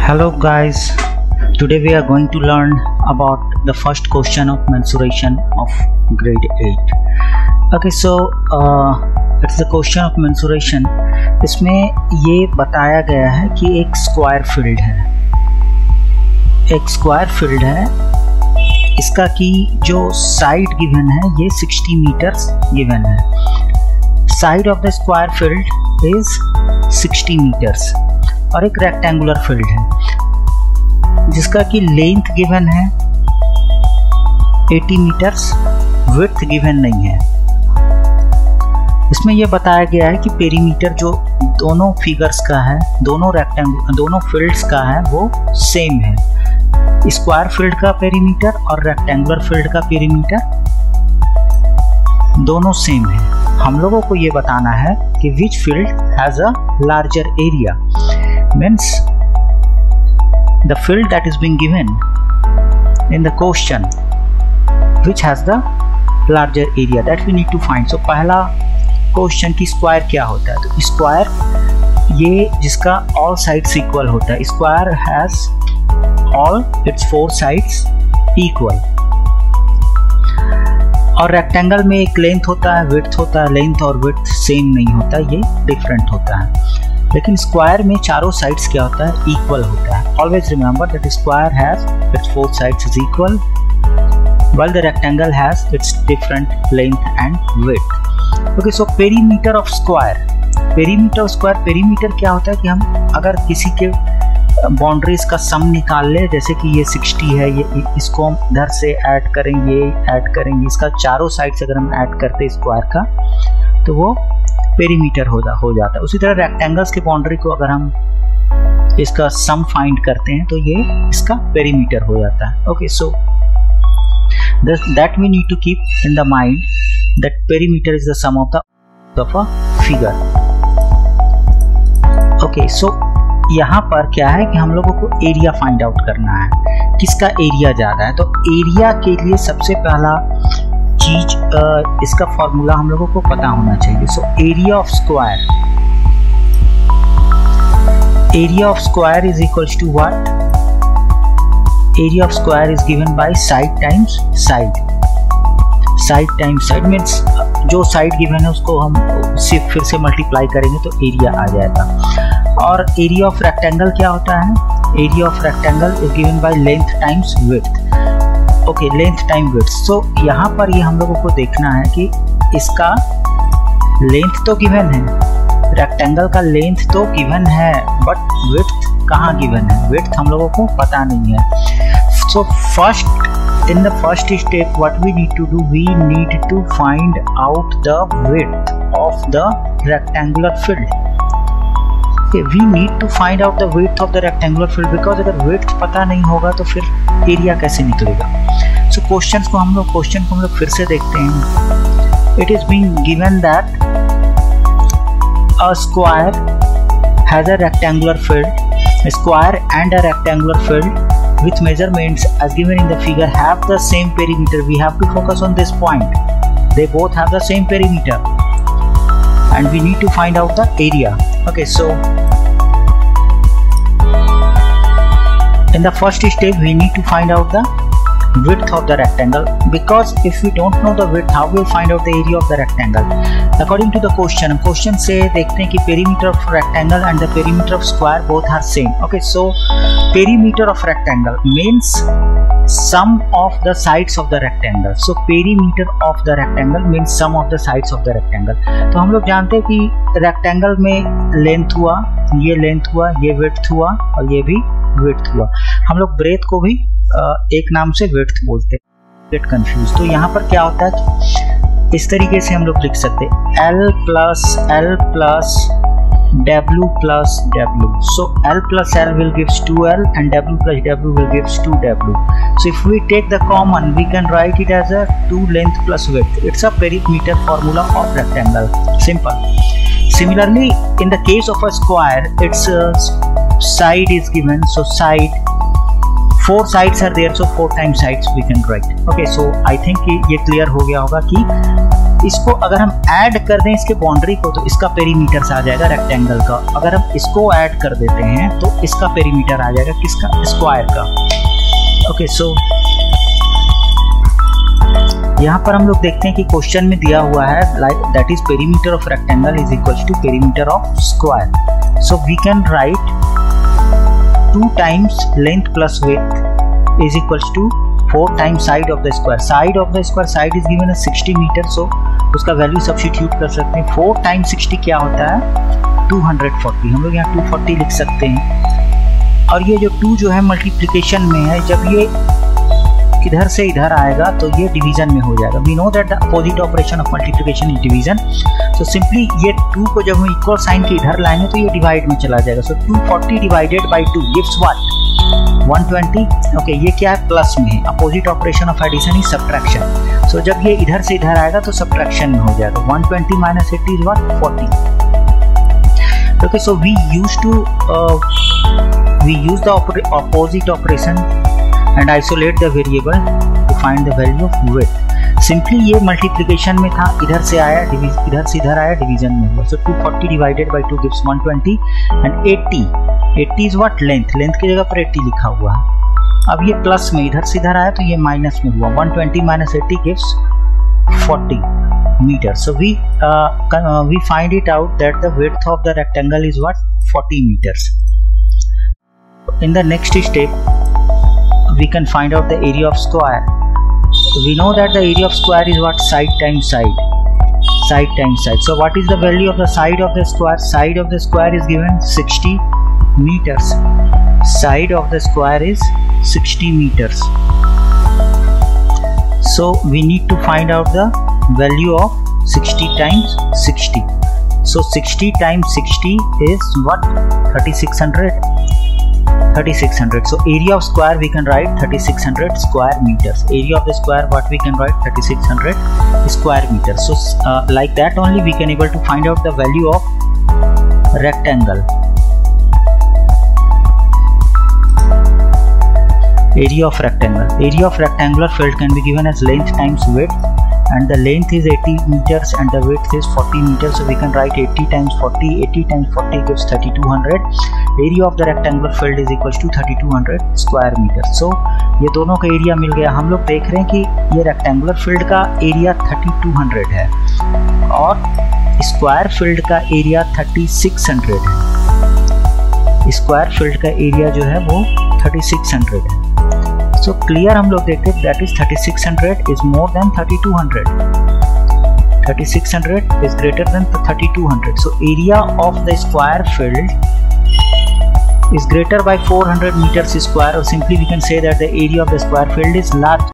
Hello guys, today we are going to learn about the first question of mensuration of grade 8. Okay, so it's the question of mensuration. इसमें ये बताया गया है कि एक square field है, इसका की जो साइड गिवन है ये 60 मीटर्स गिवन है. Side of the square field is 60 meters और एक रेक्टेंगुलर फील्ड है जिसका कि लेंथ गिवन है 80 मीटर्स, विड्थ गिवन नहीं है. इसमें यह बताया गया है कि पेरीमीटर जो दोनों फिगर्स का है, दोनों फील्ड्स का है वो सेम है. स्क्वायर फील्ड का पेरीमीटर और रेक्टेंगुलर फील्ड का पेरीमीटर दोनों सेम है. हम लोगों को ये बताना है कि which field has a larger area. Means the field that is being given in the question which has the larger area that we need to find. So पहला क्वेश्चन की स्क्वायर क्या होता है, तो स्क्वायर ये जिसका all sides equal होता है. Square has all its 4 sides equal. और रेक्टेंगल में एक लेंथ होता है, विड्थ होता है. लेंथ और विड्थ सेम नहीं होता, ये डिफरेंट होता है. लेकिन स्क्वायर में चारों साइड्स क्या होता है, इक्वल होता है. Always remember that square has its 4 sides is equal while the rectangle has its different length and width. Okay, so perimeter of square. Perimeter क्या होता है कि हम अगर किसी के बाउंड्रीज का सम निकाल ले, जैसे कि ये 60 है, ये इसको हम इधर से ऐड करेंगे, इसका चारों साइड से अगर हम ऐड करते हैं स्क्वायर का तो वो पेरीमीटर हो जाता है. उसी तरह रेक्टेंगल्स के बाउंड्री को अगर हम इसका सम फाइंड करते हैं तो ये इसका पेरीमीटर हो जाता है. Okay, so that we need to keep in the mind that perimeter is the sum of a figure. Okay, so यहाँ पर क्या है कि हम लोगों को एरिया फाइंड आउट करना है, किसका एरिया ज़्यादा है. तो एरिया के लिए सबसे पहला चीज इसका फॉर्मूला हम लोगों को पता होना चाहिए. So area of square is equals to what. Area of square is given by side times side means जो साइड गिवन है उसको हम फिर से मल्टीप्लाई करेंगे तो एरिया आ जाएगा. और एरिया ऑफ रेक्टेंगल क्या होता है, area of rectangle is given by length times width. Okay, length time width. So यहाँ पर ये हम लोगों को देखना है कि इसका लेंथ तो गिवन है, रेक्टेंगल का लेंथ तो गिवन है, बट विड्थ कहाँ गिवन है, विड्थ हम लोगों को पता नहीं है. सो in the first step what we need to do, we need to find out the width of the rectangular field. Okay, we need to find out the width of the rectangular field because अगर width पता नहीं होगा तो फिर area कैसे निकलेगा. So question को हम लोग फिर से देखते हैं. It is being given that a square has a rectangular field. A square and a rectangular field with measurements as given in the figure have the same perimeter. We have to focus on this point. They both have the same perimeter and we need to find out the area. Okay, so in the first step we need to find out the width of the rectangle, because if we don't know the width, how we'll find out the area of the rectangle. According to the question से देखते हैं कि perimeter of rectangle and the perimeter of square both are same. Okay, so perimeter of rectangle means sum of the sides of the rectangle. So perimeter of the rectangle means sum of the sides of the rectangle. तो हम लोग जानते हैं कि rectangle में length हुआ, ये length हुआ, ये width हुआ और ये भी width हुआ. हम लोग breadth को भी एक नाम से width बोलते हैं, get confused. तो यहाँ पर क्या होता है कि इस तरीके से हम लोग लिख सकते हैं L plus W plus W. So L plus L will gives 2L and W plus W will gives 2W. So if we take the common, we can write it as a 2 length plus width. It's a perimeter formula of rectangle. Simple. Similarly, in the case of a square, its side is given. So side 4 sides are there, so 4 times sides we can write. Okay, so I think ये clear हो गया होगा कि इसको अगर हम add कर दें इसके बाउंड्री को तो इसका पेरीमीटर आ जाएगा रेक्टेंगल का। अगर हम इसको ऐड कर देते हैं तो इसका पेरीमीटर आ जाएगा किसका, स्क्वायर का। ओके, सो यहाँ पर हम लोग देखते हैं कि क्वेश्चन में दिया हुआ है like that is perimeter of rectangle is equal to perimeter of square. So we can write 2 times length plus width is equals to 4 times side of the square. Side of the square, side is given as 60 meter, so उसका value substitute कर सकते हैं। 4 times 60 क्या होता है, 240। हम लोग यहाँ 240 लिख सकते हैं। और ये जो 2 जो है मल्टीप्लिकेशन में है, जब ये इधर से इधर आएगा तो ये डिवीजन में हो जाएगा। We know that the opposite operation of multiplication is division. So simply ये 2 को जब हम इक्वल साइन के इधर लाएंगे तो ये डिवाइड में चला जाएगा। So 240 divided by 2 gives what, 120। Okay, ये क्या है, प्लस में है। Opposite operation of addition is subtraction. So जब ये इधर से इधर आएगा तो सब्ट्रैक्शन में हो जाएगा। 120 minus 80 is what, 40। Okay, so we use the opposite operation and isolate the variable to find the value of width. Simply ये मल्टीप्लिकेशन में था, इधर से आया इधर से इधर आया, डिवीजन में हुआ। So 240 divided by 2 gives 120 and 80 is what, length की जगह पर 80 लिखा हुआ है। अब ये प्लस में इधर से इधर आया तो ये माइनस में हुआ। 120 minus 80 gives 40 meters. So we find it out that the width of the rectangle is what, 40 meters. In the next step we can find out the area of square. We know that the area of square is what, side times side, side times side. So what is the value of the side of the square? Side of the square is given 60 meters. Side of the square is 60 meters. So we need to find out the value of 60 times 60. So 60 times 60 is what, 3600. 3600. So area of square we can write 3600 square meters. Area of the square what we can write, 3600 square meters. So like that only we can able to find out the value of rectangle. Area of rectangle. Area of rectangular field can be given as length times width, and the length is 80 meters and the width is 40 meters. So we can write 80 times 40. 80 times 40 gives 3200. Area of the rectangular field is equals to 3200 square meters. So ये दोनों का area मिल गया। हम लोग देख रहे हैं कि ये रेक्टेंगुलर फील्ड का एरिया 3200 है और स्क्वायर फील्ड का एरिया 3600 है। स्क्वायर फील्ड का एरिया जो है वो 3600 है। So clear हम लोग देखते हैं that is 3600 is more than 3200. 3600 is greater than 3200. So area of the square field is greater by 400 meters square, or simply we can say that the area of the square field is large.